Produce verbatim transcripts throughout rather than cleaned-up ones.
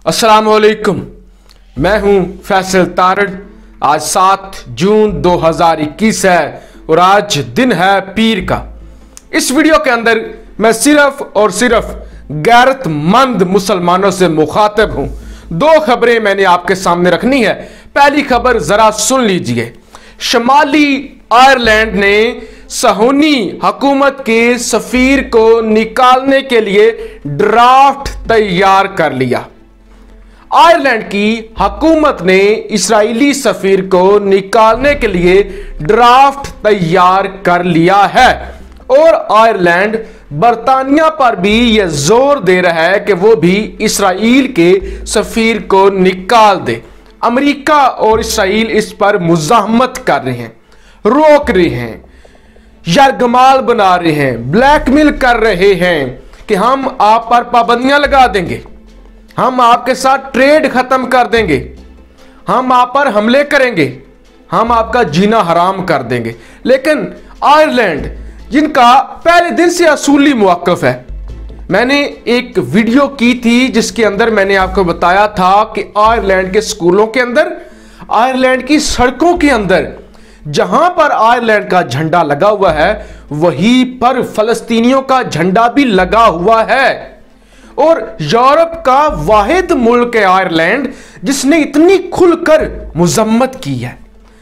अस्सलाम वालेकुम, मैं हूं फैसल तारड़। आज सात जून दो हज़ार इक्कीस है और आज दिन है पीर का। इस वीडियो के अंदर मैं सिर्फ और सिर्फ गैरतमंद मुसलमानों से मुखातिब हूं। दो खबरें मैंने आपके सामने रखनी है। पहली खबर जरा सुन लीजिए। शमाली आयरलैंड ने सहोनी हुकूमत के सफीर को निकालने के लिए ड्राफ्ट तैयार कर लिया। आयरलैंड की हुकूमत ने इस्राएली सफीर को निकालने के लिए ड्राफ्ट तैयार कर लिया है और आयरलैंड बरतानिया पर भी यह जोर दे रहा है कि वो भी इस्राएल के सफीर को निकाल दे। अमेरिका और इस्राएल इस पर मुज़ाहमत कर रहे हैं, रोक रहे हैं, यरगमाल बना रहे हैं, ब्लैकमेल कर रहे हैं कि हम आप पर पाबंदियां लगा देंगे, हम आपके साथ ट्रेड खत्म कर देंगे, हम आप पर हमले करेंगे, हम आपका जीना हराम कर देंगे। लेकिन आयरलैंड, जिनका पहले दिन से असूली मौक़िफ़ है, मैंने एक वीडियो की थी जिसके अंदर मैंने आपको बताया था कि आयरलैंड के स्कूलों के अंदर, आयरलैंड की सड़कों के अंदर जहां पर आयरलैंड का झंडा लगा हुआ है वहीं पर फलस्तीनियों का झंडा भी लगा हुआ है। और यूरोप का वाहिद मुल्क है आयरलैंड जिसने इतनी खुलकर मुजम्मत की है।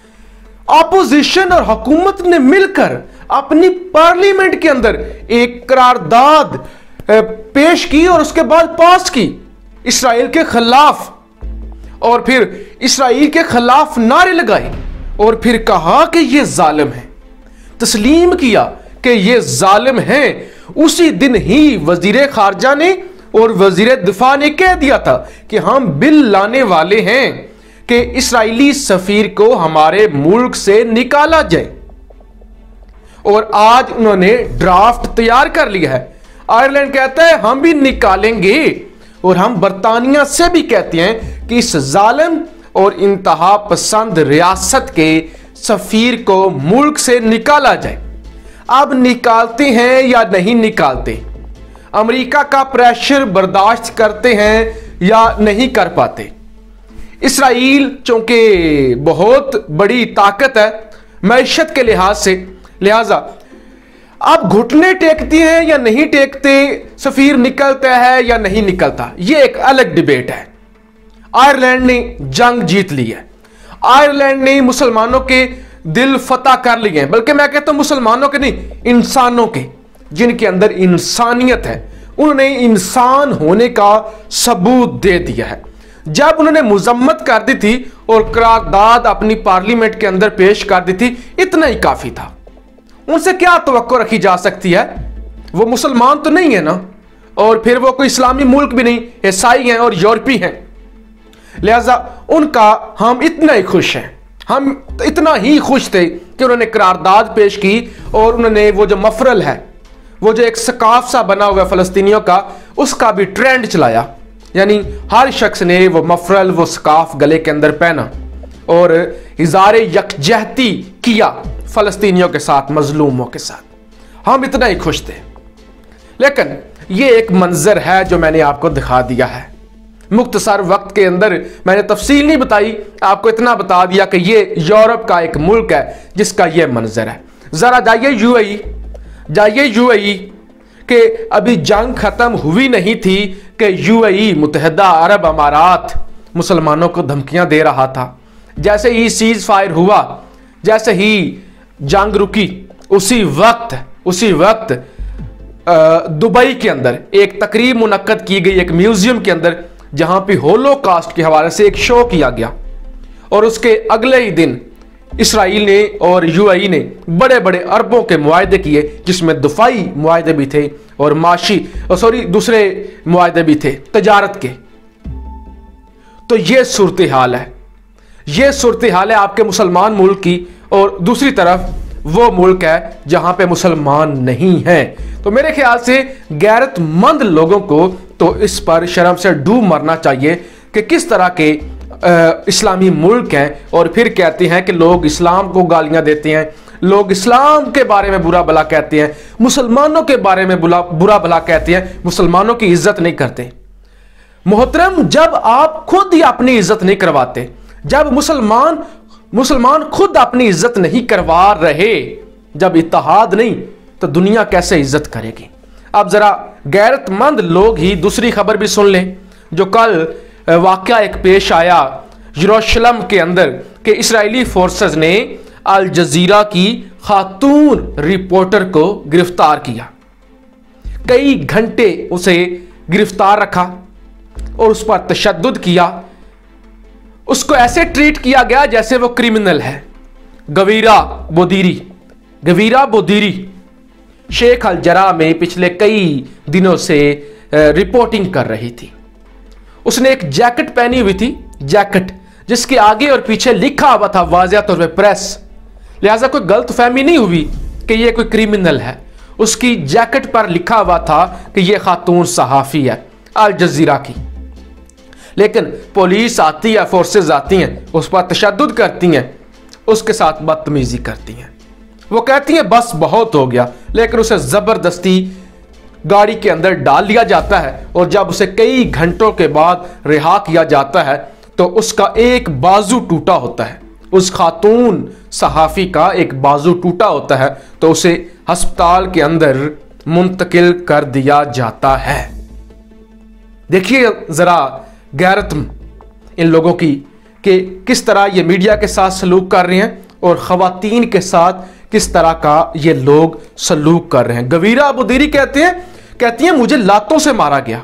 ऑपोजिशन और हुकूमत ने मिलकर अपनी पार्लियामेंट के अंदर एक करारदाद पेश की और उसके बाद पास की इस्राएल के खिलाफ, और फिर इस्राएल के खिलाफ नारे लगाए और फिर कहा कि यह जालिम है, तस्लीम किया कि यह जालिम है। उसी दिन ही वजीर खारजा ने और वजीर दिफा ने कह दिया था कि हम बिल लाने वाले हैं कि इस्राएली सफीर को हमारे मुल्क से निकाला जाए, और आज उन्होंने ड्राफ्ट तैयार कर लिया है। आयरलैंड कहता है हम भी निकालेंगे, और हम बरतानिया से भी कहते हैं कि इस जालिम और इंतहा पसंद रियासत के सफीर को मुल्क से निकाला जाए। अब निकालते हैं या नहीं निकालते, अमेरिका का प्रेशर बर्दाश्त करते हैं या नहीं कर पाते। इस्राएल चूंकि बहुत बड़ी ताकत है मैशत के लिहाज से, लिहाजा अब घुटने टेकती हैं या नहीं टेकते, सफीर निकलता है या नहीं निकलता, यह एक अलग डिबेट है। आयरलैंड ने जंग जीत ली है, आयरलैंड ने मुसलमानों के दिल फतह कर लिए हैं, बल्कि मैं कहता हूं मुसलमानों के नहीं, इंसानों के, जिनके अंदर इंसानियत है। उन्होंने इंसान होने का सबूत दे दिया है। जब उन्होंने मुजम्मत कर दी थी और करारदाद अपनी पार्लियामेंट के अंदर पेश कर दी थी, इतना ही काफी था। उनसे क्या तवक्को रखी जा सकती है? वो मुसलमान तो नहीं है ना, और फिर वो कोई इस्लामी मुल्क भी नहीं, ईसाई हैं और यूरोपी हैं। लिहाजा उनका हम इतना ही खुश हैं, हम इतना ही खुश थे कि उन्होंने करारदाद पेश की और उन्होंने वो जो मफरल है, वो जो एक सकाफ सा बना हुआ फलस्तीनियों का, उसका भी ट्रेंड चलाया। यानी हर शख्स ने वो मफरल, वो सकाफ गले के अंदर पहना और इज़ारे यकजहती किया फलस्तीनियों के साथ, मजलूमों के साथ। हम इतना ही खुश थे। लेकिन ये एक मंजर है जो मैंने आपको दिखा दिया है। मुख्तसर वक्त के अंदर मैंने तफसील नहीं बताई, आपको इतना बता दिया कि ये यूरोप का एक मुल्क है जिसका ये मंजर है। जरा जाइए यूएई, जाइए यूएई के अभी जंग खत्म हुई नहीं थी कि यूएई, मुत्तहिदा अरब अमारात, मुसलमानों को धमकियां दे रहा था। जैसे ही सीज फायर हुआ, जैसे ही जंग रुकी, उसी वक्त उसी वक्त दुबई के अंदर एक तकरीब मुनक्कद की गई, एक म्यूजियम के अंदर, जहां पे होलोकास्ट के हवाले से एक शो किया गया। और उसके अगले ही दिन इस्राएल ने और यूएई ने बड़े बड़े अरबों के मुआहदे किए, जिसमें दफाई मुआहदे भी थे और माशी सॉरी दूसरे मुआहदे भी थे, तजारत के। तो ये सूरत हाल है, ये सूरत हाल है आपके मुसलमान मुल्क की, और दूसरी तरफ वो मुल्क है जहां पे मुसलमान नहीं है। तो मेरे ख्याल से गैरतमंद लोगों को तो इस पर शर्म से डूब मरना चाहिए कि किस तरह के इस्लामी मुल्क हैं और फिर कहते हैं कि लोग इस्लाम को गालियां देते हैं, लोग इस्लाम के बारे में बुरा भला कहते हैं, मुसलमानों के बारे में बुरा बुरा भला कहते हैं, मुसलमानों की इज्जत नहीं करते। मोहतरम, जब आप खुद ही अपनी इज्जत नहीं करवाते, जब मुसलमान मुसलमान खुद अपनी इज्जत नहीं करवा रहे, जब इत्तेहाद नहीं, तो दुनिया कैसे इज्जत करेगी। अब जरा गैरतमंद लोग ही दूसरी खबर भी सुन लें, जो कल वाकया एक पेश आया यरूशलेम के अंदर कि इस्राएली फोर्सेस ने अल जजीरा की खातून रिपोर्टर को गिरफ्तार किया। कई घंटे उसे गिरफ्तार रखा और उस पर तशद्दुद किया। उसको ऐसे ट्रीट किया गया जैसे वो क्रिमिनल है। गवीरा बोदीरी गवीरा बोदीरी शेख अल जरा में पिछले कई दिनों से रिपोर्टिंग कर रही थी। उसने एक जैकेट पहनी हुई थी, जैकेट जिसके आगे और पीछे लिखा हुआ था वाज़ेह तौर पे प्रेस, लिहाजा कोई गलत फहमी नहीं हुई कि यह कोई क्रिमिनल है। उसकी जैकेट पर लिखा हुआ था कि यह खातून सहाफ़ी है अल जजीरा की। लेकिन पुलिस आती है, फोर्सेस आती हैं, उस पर तशद्दुद करती हैं, उसके साथ बदतमीजी करती हैं। वो कहती हैं बस बहुत हो गया, लेकिन उसे जबरदस्ती गाड़ी के अंदर डाल लिया जाता है और जब उसे कई घंटों के बाद रिहा किया जाता है तो उसका एक बाजू टूटा होता है। उस खातून सहाफ़ी का एक बाजू टूटा होता है तो उसे अस्पताल के अंदर मुंतकिल कर दिया जाता है। देखिए जरा गैरत इन लोगों की कि किस तरह ये मीडिया के साथ सलूक कर रहे हैं और ख़वातीन के साथ किस तरह का ये लोग सलूक कर रहे हैं। गवीरा बोदीरी कहते हैं कहती हैं मुझे लातों से मारा गया,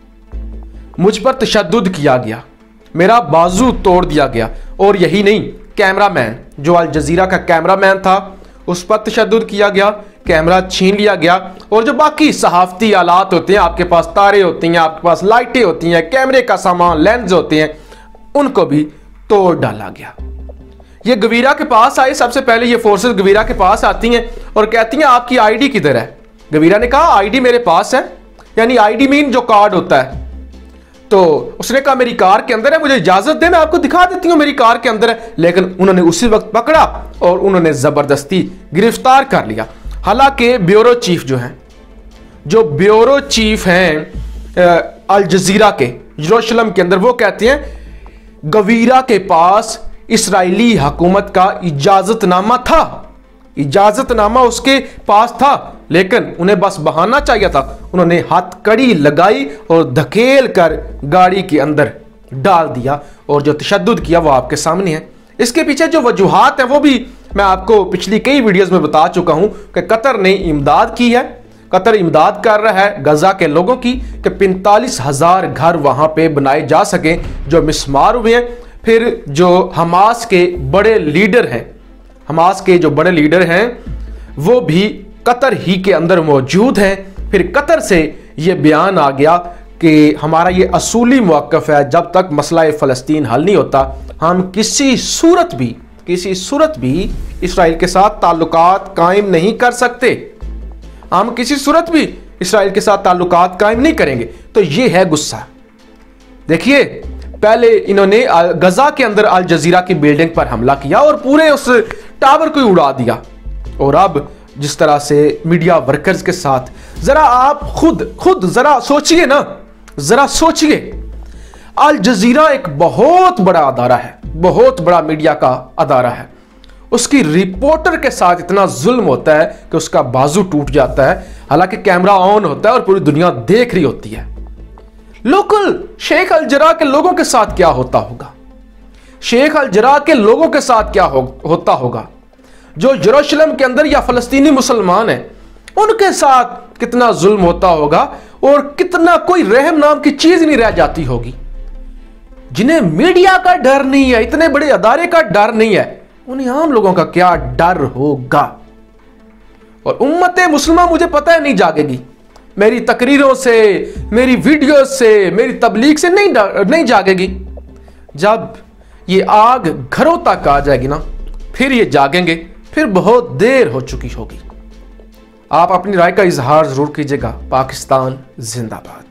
मुझ पर तशद्दुद किया गया, मेरा बाजू तोड़ दिया गया, और यही नहीं, कैमरामैन जो अल जजीरा का कैमरामैन था उस पर तशद्दुद किया गया, कैमरा छीन लिया गया, और जो बाकी सहाफती आलात होते हैं, आपके पास तारे होती हैं, आपके पास लाइटें होती हैं, कैमरे का सामान, लेंस होते हैं, उनको भी तोड़ डाला गया। ये गवीरा के पास आए, सबसे पहले ये फोर्सेस गवीरा के पास आती हैं और कहती हैं आपकी आईडी किधर है। गवीरा ने कहा आईडी मेरे पास है, यानी आईडी मीन जो कार्ड होता है। तो उसने कहा मेरी कार के अंदर है, मुझे इजाजत दे, मैं आपको दिखा देती हूं मेरी कार के अंदर है। लेकिन उन्होंने उसी वक्त पकड़ा और उन्होंने जबरदस्ती गिरफ्तार कर लिया। हालांकि ब्यूरो चीफ जो हैं जो ब्यूरो चीफ हैं अल जजीरा के यरूशलेम के अंदर, वो कहते हैं गवीरा के पास इस्राएली हुकूमत का इजाजतनामा था, इजाजतनामा उसके पास था, लेकिन उन्हें बस बहाना चाहिए था। उन्होंने हथकड़ी लगाई और धकेल कर गाड़ी के अंदर डाल दिया और जो तशद्दुद किया वो आपके सामने है। इसके पीछे जो वजूहात हैं वो भी मैं आपको पिछली कई वीडियोस में बता चुका हूं कि कतर ने इमदाद की है, कतर इमदाद कर रहा है गजा के लोगों की कि पैंतालीस हजार घर वहां पे बनाए जा सके जो मिस्मार हुए हैं। फिर जो हमास के बड़े लीडर हैं, हमास के जो बड़े लीडर हैं वो भी कतर ही के अंदर मौजूद हैं। फिर कतर से ये बयान आ गया कि हमारा ये असूली मौक़िफ़ है, जब तक मसला फ़लस्तीन हल नहीं होता हम किसी सूरत भी किसी सूरत भी इसराइल के साथ ताल्लुकात कायम नहीं कर सकते, हम किसी सूरत भी इसराइल के साथ ताल्लुकात कायम नहीं करेंगे। तो ये है गुस्सा। देखिए पहले इन्होंने गजा के अंदर अल जजीरा की बिल्डिंग पर हमला किया और पूरे उस टावर को उड़ा दिया, और अब जिस तरह से मीडिया वर्कर्स के साथ, जरा आप खुद खुद जरा सोचिए ना, जरा सोचिए। अल जजीरा एक बहुत बड़ा अदारा है, बहुत बड़ा मीडिया का अदारा है, उसकी रिपोर्टर के साथ इतना जुल्म होता है कि उसका बाजू टूट जाता है, हालांकि कैमरा ऑन होता है और पूरी दुनिया देख रही होती है। लोकल शेख अल जरा के लोगों के साथ क्या होता होगा, शेख अल जरा के लोगों के साथ क्या हो, होता होगा, जो यरूशलेम के अंदर या फलस्तीनी मुसलमान हैं उनके साथ कितना जुल्म होता होगा, और कितना कोई रहम नाम की चीज नहीं रह जाती होगी। जिन्हें मीडिया का डर नहीं है, इतने बड़े अदारे का डर नहीं है, उन्हें आम लोगों का क्या डर होगा। और उम्मत मुस्लिमा मुझे पता है नहीं जागेगी, मेरी तकरीरों से, मेरी वीडियो से, मेरी तबलीग से नहीं नहीं जागेगी। जब ये आग घरों तक आ जाएगी ना, फिर ये जागेंगे, फिर बहुत देर हो चुकी होगी। आप अपनी राय का इजहार जरूर कीजिएगा। पाकिस्तान जिंदाबाद।